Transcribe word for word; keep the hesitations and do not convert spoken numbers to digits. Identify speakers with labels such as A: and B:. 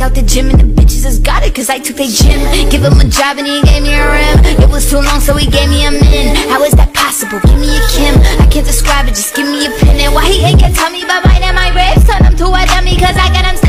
A: out the gym and the bitches just got it cause I took their gym. Give him a job and he gave me a rim. It was too long so he gave me a min. How is that possible? Give me a Kim. I can't describe it, just give me a pin. And why he ain't can tell me about biting my ribs? Turn him to a dummy cause I got him